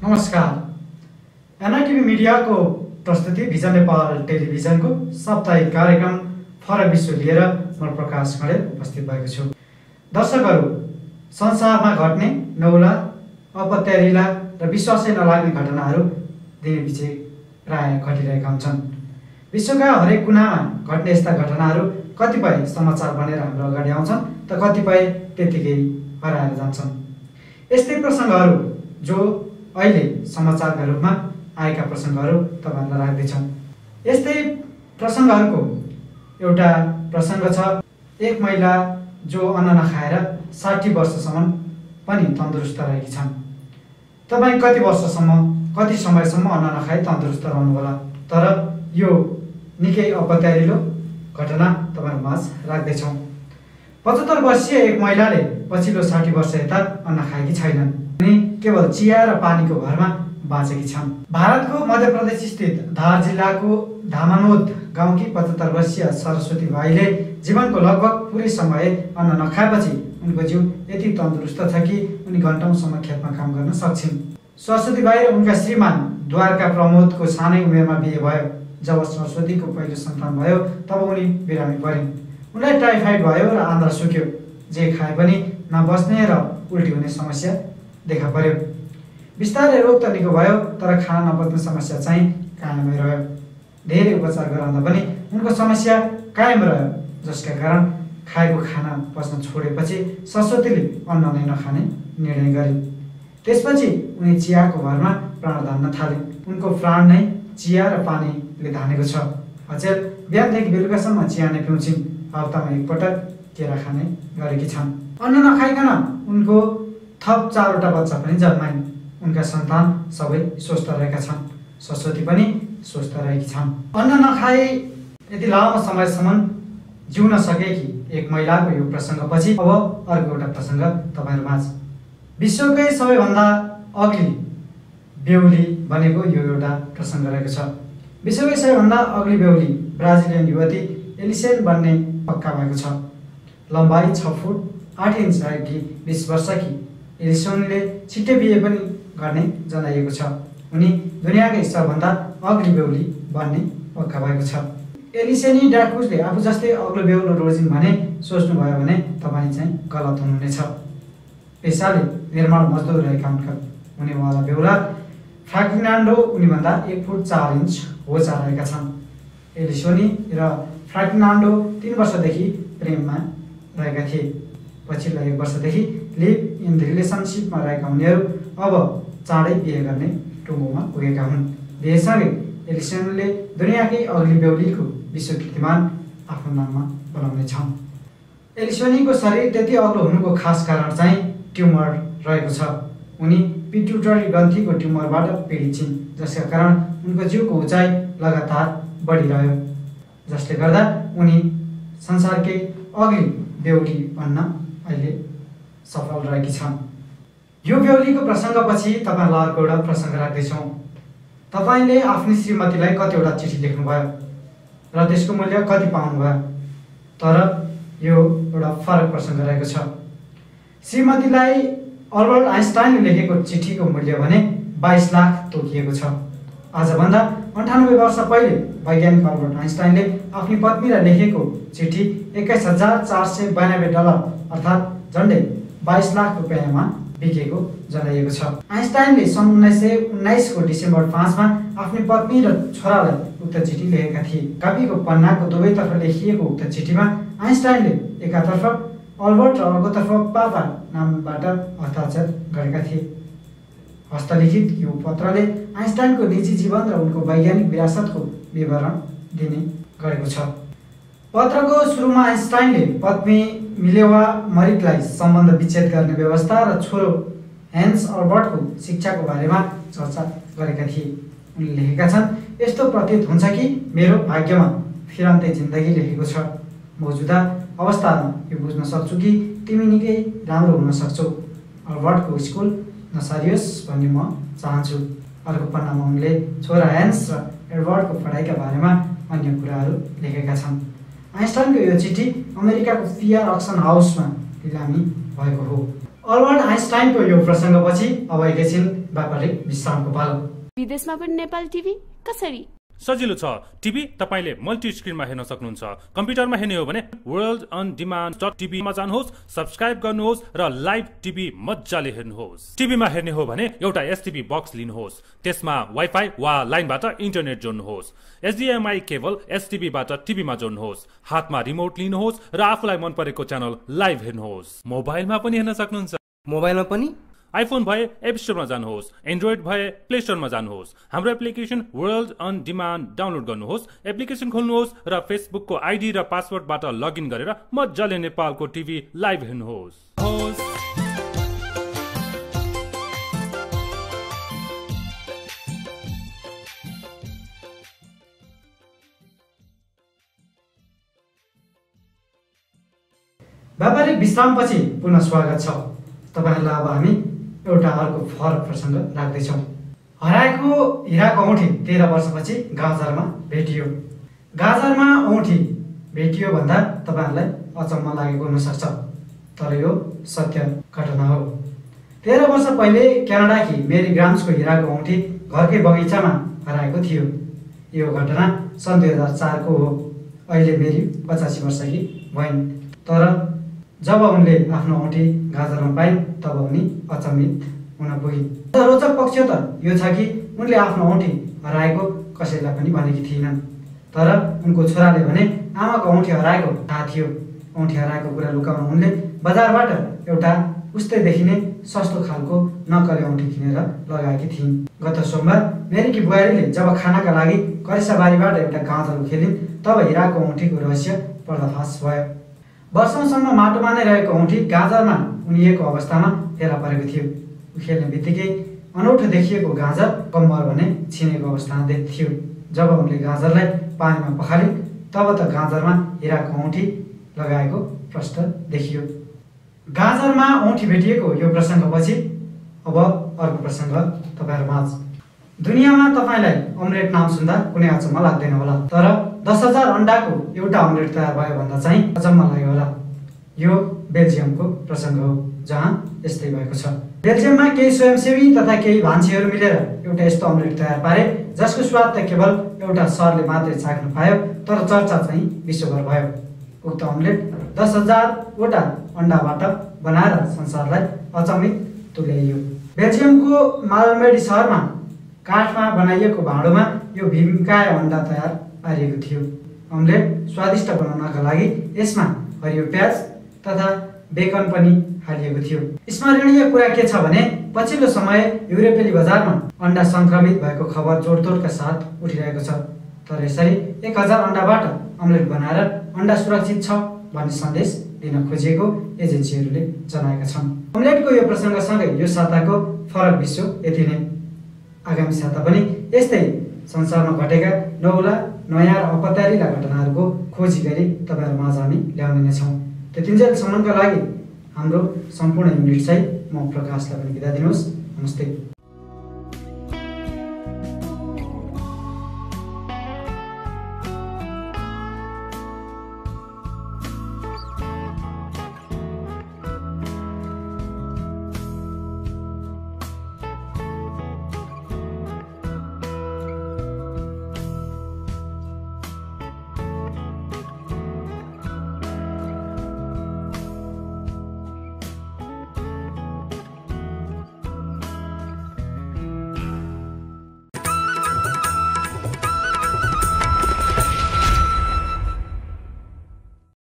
नमस्कार। एनआईटिभी मिडियाको प्रस्तुति भिजन नेपाल टेलिभिजनको साप्ताहिक कार्यक्रम फरक विश्व लिएर म प्रकाश खडेल उपस्थित भएको छु। दर्शकहरू, संसारमा घट्ने नौला, अपत्यारिला र विश्वासै नलाग्ने घटनाहरू दिनैपिछे प्राय घटिरहेका हुन्छन्। विश्वका हरेक कुनामा घट्ने यस्ता घटनाहरू कतिपय समाचार बनेर हाम्रो अगाडि आउँछन् त कतिपय त्यतिकै हराएर जान्छन्। यस्तै प्रसङ्गहरू जो अहिले समाचारका रूपमा आएका प्रसङ्गहरू तपाईहरुलाई राख्दैछौँ। यस्तै प्रसङ्गहरूको एउटा प्रसङ्ग छ। एक महिला जो अन्न नखाएर 60 वर्षसम्म पनि तन्दुरुस्त रहेकी छन्। तपाईँ कति वर्षसम्म, कति समयसम्म अन्न नखाई तन्दुरुस्त रहनु होला? तर यो निकै अपत्यारिलो घटना तपाईहरु माझ राख्दैछौँ। 75 वर्षीय एक महिलाले पछिल्लो 60 वर्ष यता अन्न खाएकी छैनन् अनि केवल चिया र पानीको भरमा बाँचेकी छन्। भारतको मध्य प्रदेश स्थित धार जिल्लाको धामानोद गाउँकी 75 वर्षीय सरस्वती बाईले जीवनको लगभग पुरै समय अन्न नखाएपछि उनको जिउ यति तन्दुरुस्त छ कि उनी घण्टौँसम्म खेतमा काम गर्न सक्छिन्। सरस्वती बाई र उनका श्रीमान द्वारका प्रमोदको सानै उमेरमा बिहे भयो। जब सरस्वतीको पहिलो सन्तान भयो तब उनी बिरामी परिन्। उनलाई टाइफाइड भयो र आन्द्रा सुक्यो। जे खाए पनि नबस्ने र उल्टी हुने समस्या देखा पर्यो। बिस्तारै रोग त निको भयो तर खाना नपच्ने समस्या चाहिँ कायमै रह्यो। धेरै उपचार गराउँदा पनि उनको समस्या कायम रह्यो, जसका कारण खाएको खाना पच्न छोडेपछि सरस्वतीले अन्न नै नखाने निर्णय गरिन्। त्यसपछि उनी चियाको भरमा प्राण धान्न थाले। उनको प्राण नै चिया र पानीले धानेको छ। अचेल बिहानदेखि बेलुकासम्म चिया नै पिउँछिन्। हप्तामा एकपटक केरा खाने गरेकी छन्। अन्न नखाइकन उनको थप 4वटा बच्चा पनि जन्माइन्। उनका सन्तान सबै स्वस्थ रहेका छन्। सरस्वती पनि स्वस्थ रहेकी छन्। अन्न नखाई यति लामो समयसम्म जिउन सकेकी एक महिलाको यो प्रसङ्गपछि अब अर्को एउटा प्रसङ्ग तपाईहरु माझ। विश्वकै सबैभन्दा अग्ली बेहुली बनेको यो एउटा प्रसङ्ग रहेको छ। विश्वकै सबैभन्दा अग्ली बेहुली ब्राजिलियन युवती एलिसेन बन्ने पक्का भएको छ। लम्बाइ 6 फुट 8 इन्च रहेकी 20 वर्षकी एलिसेनले छिट्टै बिहे पनि गर्ने जनाइएको छ। उनी दुनियाँकै सबभन्दा अग्ली बेहुली बन्ने पक्का भएको छ। एलिसेनी डाकुजले आफू जस्तै अग्लो बेहुलो रोजिन् भने सोच्नुभयो भने तपाईँ चाहिँ गलत हुनुहुनेछ। पेसाले निर्माण मजदुर रहेका हुनेवाला बेहुला फ्रार्डिनान्डो उनीभन्दा 1 फुट 4 इन्च होचा रहेका छन्। एलिसेनी र फ्रार्डिनान्डो 3 वर्षदेखि प्रेममा रहेका थिए। पछिल्लो 1 वर्षदेखि लिभ इन रिलेसनसिपमा रहेका उनीहरू अब चाँडै बिहे गर्ने टुङ्गोमा पुगेका हुन्। बिहेसँगै एलिसेनले दुनियाँकै अग्ली बेहुलीको विश्व कीर्तिमान आफ्नो नाममा बनाउनेछ। एलिसेनीको शरीर त्यति अग्लो हुनुको खास कारण चाहिँ ट्युमर रहेको छ। उनी पिट्युटरी ग्रन्थीको ट्युमरबाट पीडित छिन्, जसका कारण उनको जिउको उचाइ लगातार बढिरह्यो, जसले गर्दा उनी संसारकै अग्ली बेहुली बन्न अहिले सफल रहेकी छन्। यो बेहुलीको प्रसङ्गपछि तपाईहरुलाई अर्को एउटा प्रसङ्ग राख्दैछौँ। तपाईले आफ्नो श्रीमतीलाई कतिवटा चिठी लेख्नुभयो र त्यसको मूल्य कति पाउनुभयो? तर यो एउटा फरक प्रसङ्ग रहेको छ। श्रीमतीलाई अल्बर्ट आइन्स्टाइनले लेखेको चिठीको मूल्य भने 22 लाख तोकिएको छ। आजभन्दा 98 वर्ष पहिले वैज्ञानिक अल्बर्ट आइन्स्टाइनले आफ्नी पत्नीलाई लेखेको चिठी $21,492 अर्थात् झन्डै 22 लाख रुपैयाँमा बिकेको जनाइएको छ। आइन्स्टाइनले सन् 1919 को डिसेम्बर 5 मा आफ्नी पत्नी र छोरालाई उक्त चिठी लेखेका थिए। कापीको पन्नाको दुवैतर्फ लेखिएको उक्त चिठीमा आइन्स्टाइनले एकातर्फ अल्बर्ट र अर्कोतर्फ पापा नामबाट हस्ताक्षर गरेका थिए। हस्तलिखित यो पत्रले आइन्स्टाइनको निजी जीवन र उनको वैज्ञानिक विरासतको विवरण दिने गरेको छ। पत्रको सुरुमा आइन्स्टाइनले पत्नी मिलेवा मरिकलाई सम्बन्ध विच्छेद गर्ने व्यवस्था र छोरो हेन्स अल्बर्टको शिक्षाको बारेमा चर्चा गरेका थिए। उनले लेखेका छन्, यस्तो प्रतीत हुन्छ कि मेरो भाग्यमा फिरन्ते जिन्दगी लेखेको छ। मौजुदा अवस्थामा यो बुझ्न सक्छु कि तिमी निकै राम्रो हुन सक्छौ। अल्बर्टको स्कुल नसारियोस् भन्ने म चाहन्छु। अर्को पन्नामा उनले छोरा हेन्स र एडवर्डको पढाइका बारेमा अन्य कुराहरू लेखेका छन्। आइन्स्टाइनको यो चिठी अमेरिकाको पियर अक्सन हाउसमा लिलामी भएको हो। अल्बर्ट आइन्स्टाइनको यो प्रसङ्गपछि अब एकैछिन व्यापारिक विश्रामको पालो। विदेशमा पनि नेपाल टिभी कसरी? सजिलो छ। टिभी तपाईले मल्टी स्क्रिनमा हेर्न सक्नुहुन्छ। कम्प्युटरमा हेर्ने हो भने वर्ल्ड अन डिमान्ड .tv मा जानुहोस्, सब्स्क्राइब गर्नुहोस् र लाइभ टिभी मज्जाले हेर्नुहोस्। टिभीमा हेर्ने हो भने एउटा एसटिभी बक्स लिनुहोस्, त्यसमा वाइफाई वा लाइनबाट इन्टरनेट जोड्नुहोस्। HDMI केबल एसटिभीबाट टिभीमा जोड्नुहोस्, हातमा रिमोट लिनुहोस् र आफूलाई मन परेको च्यानल लाइभ हेर्नुहोस्। मोबाइलमा पनि हेर्न सक्नुहुन्छ। मोबाइलमा पनि आइफोन भए एप स्टोरमा जानुहोस्, एन्ड्रोइड भए प्ले स्टोरमा जानुहोस्। हाम्रो application world on demand download गर्नुहोस्, एप्लिकेसन खोल्नुहोस् र फेसबुकको आइडी र पासवर्डबाट लगइन गरेर मज्जाले नेपालको टिभी लाइभ हेर्नुहोस्। व्यापारिक विश्रामपछि पुनः स्वागत छ। तपाईहरुलाई अब हामी एउटा अर्को फरक प्रसङ्ग राख्दैछौँ। हराएको हिराको औँठी 13 वर्षपछि गाजरमा भेटियो। गाजरमा औँठी भेटियो भन्दा तपाईहरुलाई अचम्म लागेको हुन सक्छ, तर यो सत्य घटना हो। 13 वर्ष पहिले क्यानाडाकी मेरी ग्राम्सको हिराको औँठी घरकै बगैँचामा हराएको थियो। यो घटना सन् 2004 को हो। अहिले मेरी 85 वर्षकी भइन्, तर जब उनले आफ्नो औँठी गाजरमा पाइन् तब उनी अचम्मित हुन पुगिन्। रोचक पक्ष त यो छ कि उनले आफ्नो औँठी हराएको कसैलाई पनि भनेकी थिएनन्, तर उनको छोराले भने आमाको औँठी हराएको थाहा थियो। औँठी हराएको कुरा लुकाउन उनले बजारबाट एउटा उस्तै देखिने सस्तो खालको नक्कली औँठी किनेर लगाएकी थिइन्। गत सोमबार मेरीकी बुहारीले जब खानाका लागि करेसाबारीबाट एउटा गाजर उखेलिन् तब हिराको औँठीको रहस्य पर्दाफास भयो। वर्षौंसम्म माटोमा नै रहेको औँठी गाजरमा उनिएको अवस्थामा फेला परेको थियो। उखेल्ने बित्तिकै अनौठो देखिएको गाजर कम्मर भने छिनेको अवस्थामा थियो। जब उनले गाजरलाई पानीमा पखालिन् तब त गाजरमा हिराको औँठी लगाएको प्रष्ट देखियो। गाजरमा औँठी भेटिएको यो प्रसङ्गपछि अब अर्को प्रसङ्ग तपाईहरुमाझ। दुनियाँमा तपाईलाई अमलेट नाम सुन्दा कुनै अचम्म लाग्दैन होला, तर 10,000 अण्डाको एउटा अमलेट तयार भयो भन्दा चाहिँ अचम्म लाग्यो होला। यो बेल्जियमको प्रसङ्ग हो, जहाँ यस्तै भएको छ। बेल्जियममा केही स्वयंसेवी तथा केही भान्सीहरू मिलेर एउटा यस्तो अमलेट तयार पारे जसको स्वाद त केवल एउटा सरले मात्रै चाख्न पायो, तर चर्चा चाहिँ विश्वभर भयो। उक्त अमलेट 10,000 वटा अण्डाबाट बनाएर संसारलाई अचम्मित तुल्याइयो। बेल्जियमको मालमेडी सहरमा काठमा बनाइएको भाँडोमा यो भीमकाय अण्डा तयार पारिएको थियो। अमलेट स्वादिष्ट बनाउनका लागि यसमा हरियो प्याज तथा बेकन पनि हालिएको थियो। स्मरणीय कुरा के छ भने पछिल्लो समय युरोपेली बजारमा अण्डा संक्रमित भएको खबर जोडतोडका साथ उठिरहेको छ, तर यसरी 1000 अण्डाबाट अमलेट बनाएर अण्डा सुरक्षित छ भन्ने सन्देश दिन खोजिएको एजेन्सीहरूले जनाएका छन्। अमलेटको यो प्रसङ्गसँगै यो साताको फरक विश्व यति नै। आगामी साता पनि यस्तै संसारमा घटेका नौला नयाँ र अपत्यारिला घटनाहरूको खोजी गरी तपाईहरुमाझ हामी ल्याउने नै छौँ। त्यतिन्जेलसम्मका लागि हाम्रो सम्पूर्ण युनिट चाहिँ म प्रकाशलाई पनि बिदा दिनुहोस्। नमस्ते।